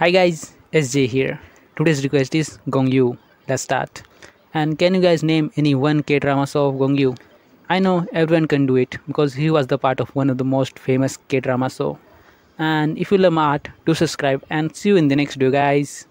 Hi guys, SJ here. Today's request is Gong Yoo. Let's start. And can you guys name any one K-drama show of Gong Yoo? I know everyone can do it because he was the part of one of the most famous K-drama show. And if you love my art, do subscribe and see you in the next video guys.